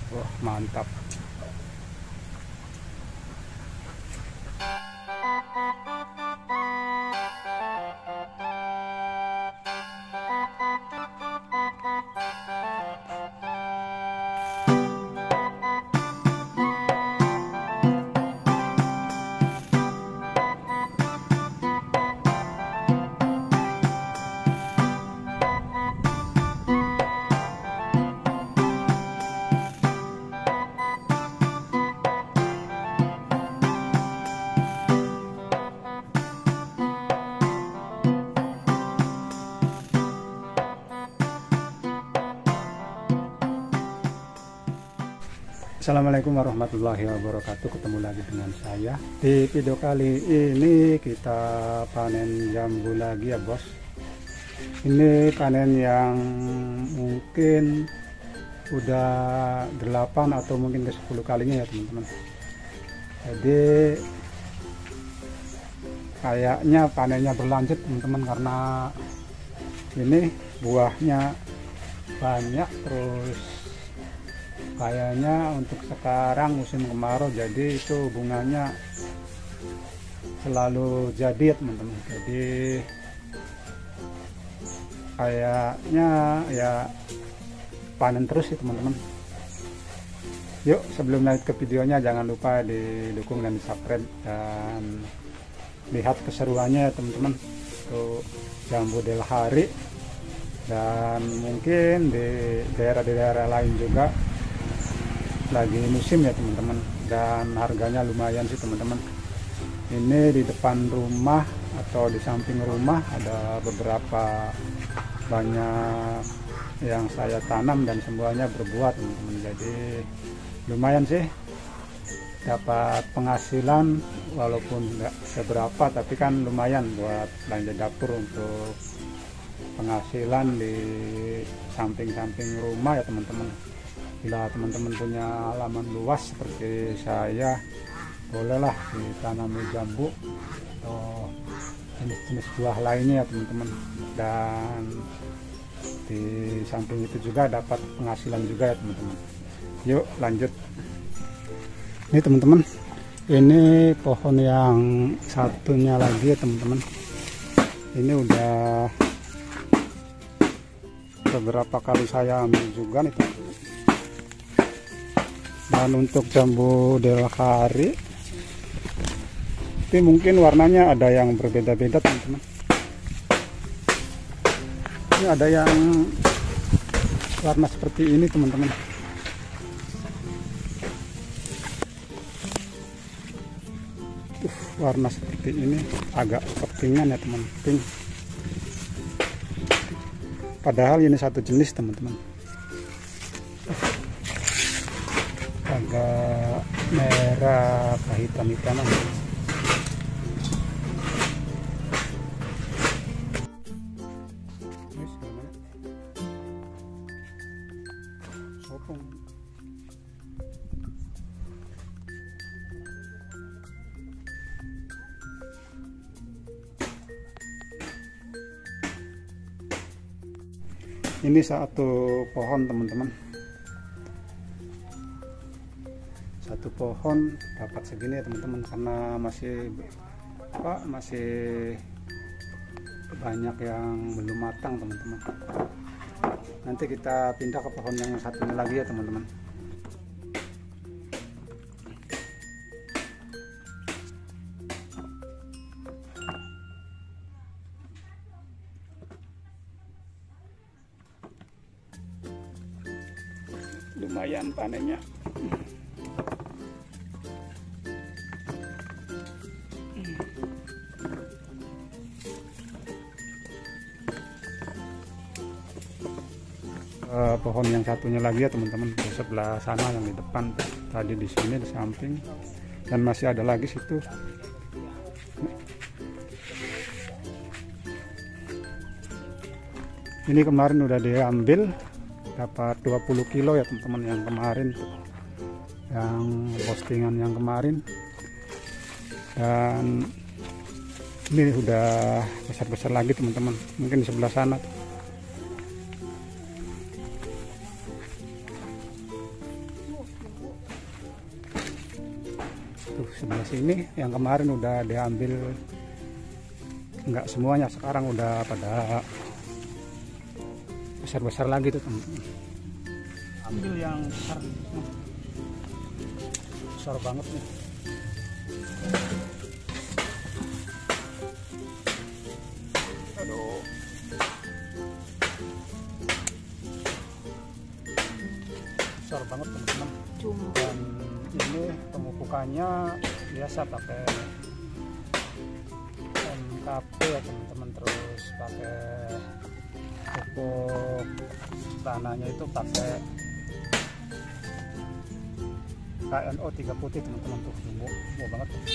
Wah, mantap. Assalamualaikum warahmatullahi wabarakatuh. Ketemu lagi dengan saya. Di video kali ini kita panen jambu lagi ya bos. Ini panen yang mungkin udah 8 atau mungkin ke 10 kalinya ya teman-teman. Jadi kayaknya panennya berlanjut teman-teman, karena ini buahnya banyak, terus kayaknya untuk sekarang musim kemarau, jadi itu bunganya selalu jadi ya teman-teman. Jadi kayaknya ya panen terus ya teman-teman. Yuk, sebelum lanjut ke videonya jangan lupa didukung dan di subscribe dan lihat keseruannya ya teman-teman. Untuk jambu delhari, dan mungkin di daerah-daerah lain juga lagi musim ya teman-teman, dan harganya lumayan sih teman-teman. Ini di depan rumah atau di samping rumah ada beberapa banyak yang saya tanam dan semuanya berbuah teman-teman. Jadi lumayan sih dapat penghasilan, walaupun nggak seberapa tapi kan lumayan buat belanja dapur, untuk penghasilan di samping-samping rumah ya teman-teman. Bila teman-teman punya halaman luas seperti saya, bolehlah ditanami jambu atau jenis-jenis buah lainnya ya teman-teman. Dan di samping itu juga dapat penghasilan juga ya teman-teman. Yuk lanjut. Ini teman-teman, ini pohon yang satunya lagi ya teman-teman. Ini udah beberapa kali saya ambil juga nih teman-teman. Dan untuk jambu delhari ini mungkin warnanya ada yang berbeda-beda teman-teman. Ini ada yang warna seperti ini teman-teman. Warna seperti ini agak kepingan ya teman, pink. Padahal ini satu jenis teman-teman. Agak merah kehitam-hitaman. Ini satu pohon teman-teman, satu pohon dapat segini ya teman-teman, karena masih banyak yang belum matang teman-teman. Nanti kita pindah ke pohon yang satunya lagi ya teman-teman. Lumayan panennya. Pohon yang satunya lagi ya teman-teman, di sebelah sana yang di depan, tadi di sini di samping, dan masih ada lagi situ. Ini kemarin udah diambil, dapat 20 kilo ya teman-teman, yang kemarin, yang postingan yang kemarin. Dan ini udah besar-besar lagi teman-teman, mungkin di sebelah sana tuh. tuh sebelah sini yang kemarin udah diambil, nggak semuanya, sekarang udah pada besar-besar lagi tuh teman-teman. Ambil yang besar, besar banget nih. Aduh, besar banget teman-teman. Dan ini pemupukannya biasa pakai MKP ya teman-teman, terus pakai pupuk tanahnya itu pakai KNO 3 putih teman-teman, tuh jumbo banget tuh.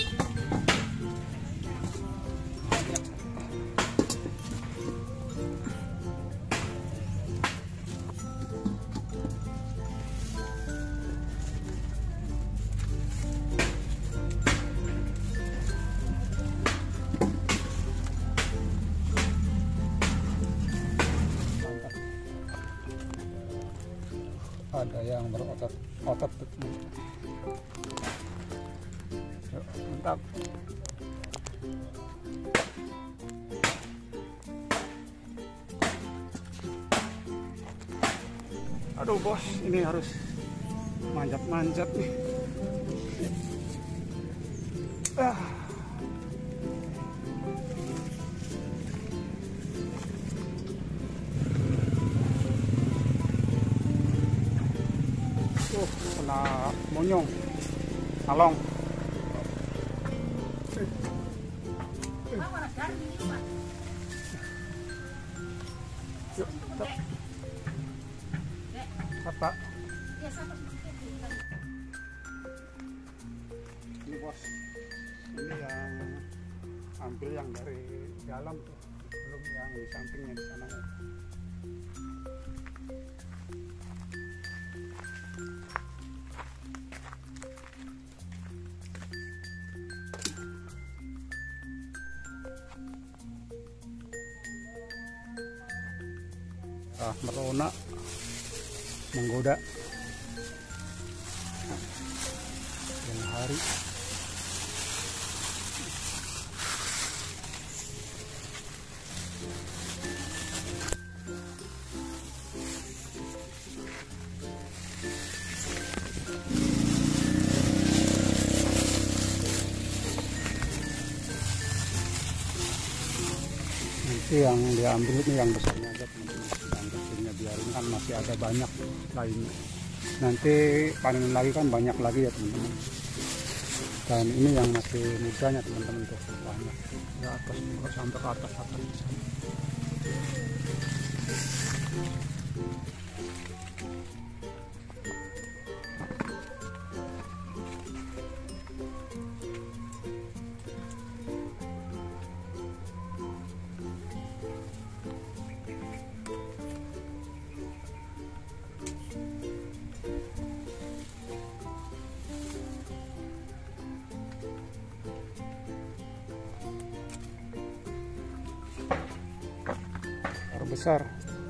Ada yang berotot-otot tuh. Yuk, mantap. Aduh bos, ini harus manjat-manjat nih. Kena monyong, along. Yuk, apa? Ini bos, ini yang ambil yang dari dalam tuh, belum yang di sampingnya di sana. Merona menggoda yang hari. Nanti yang diambil ini yang besarnya aja teman-teman, yang kecilnya biarin, kan masih ada banyak lainnya. Nanti panen lagi kan banyak lagi ya teman-teman. Dan ini yang masih mudanya teman-teman tuh banyak di atas juga, sampai ke atas di sana. Besar.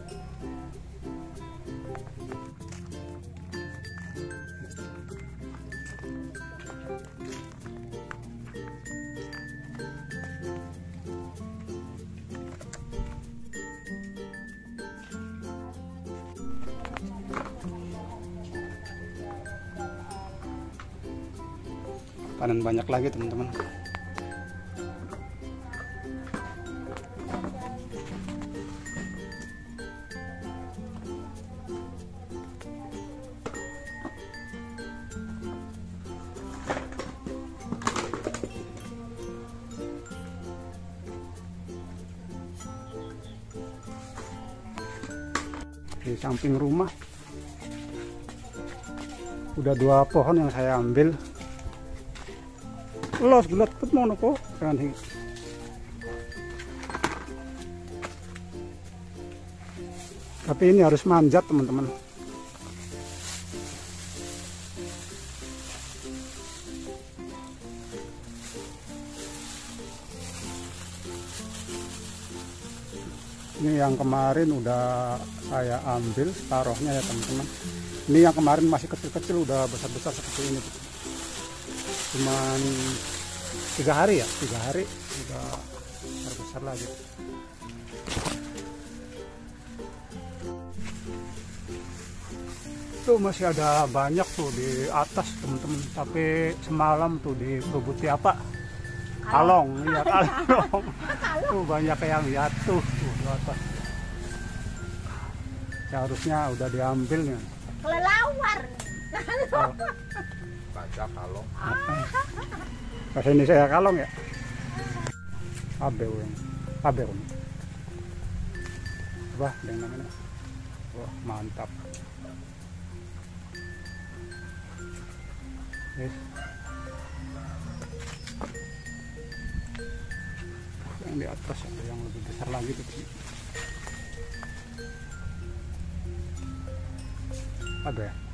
Panen banyak lagi teman-teman. Di samping rumah udah 2 pohon yang saya ambil. Los gulat put mau kok kan. Tapi ini harus manjat teman-teman. Ini yang kemarin udah saya ambil taruhnya ya teman-teman. Ini yang kemarin masih kecil-kecil, udah besar-besar seperti ini. cuman 3 hari ya, 3 hari udah besar lagi. Tuh masih ada banyak tuh di atas teman-teman, tapi semalam tuh di Perubuti apa? Kalong, iya kalong. Tuh banyak yang jatuh tuh di atas. Seharusnya udah diambil nih. Kelelawar. Baca kalong. Bahasa Indonesia kalong ya? Abeu yang abeu. Apa yang namanya? Wah, mantap. Yes. Yang di atas ada yang lebih besar lagi tuh. Ada ya?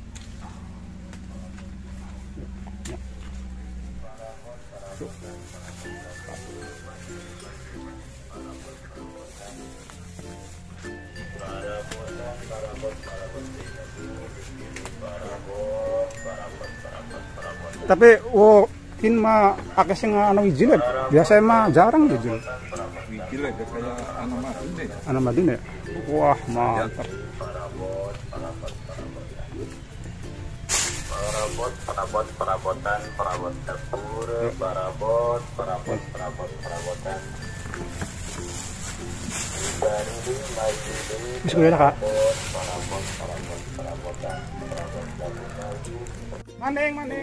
Ya. Tuh. Tapi kin mah akeh sing ana wijil. Biasa mah jarang wijil. Wijil aja kayak anak madun deh. Anak madun ya? Wah, mantap. Perabot dapur, perabotan. Wis kuwi Kak. Mandeng.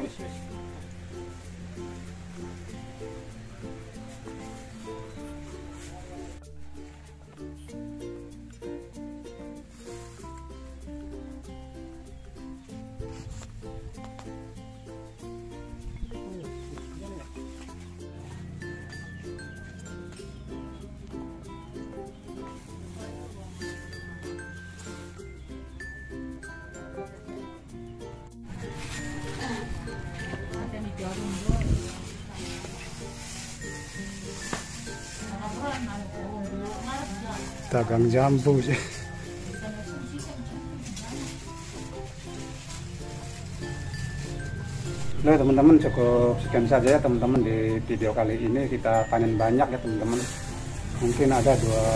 Dagang jambu sih. Nah teman-teman, cukup sekian saja ya teman-teman di video kali ini. Kita panen banyak ya teman-teman, mungkin ada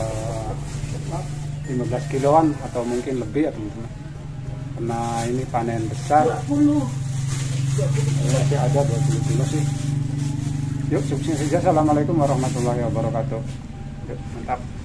15 kiloan atau mungkin lebih ya teman-teman, karena ini panen besar. Masih ada 20 kilo sih. Yuk sukses saja. Assalamualaikum warahmatullahi wabarakatuh. Yuk, mantap.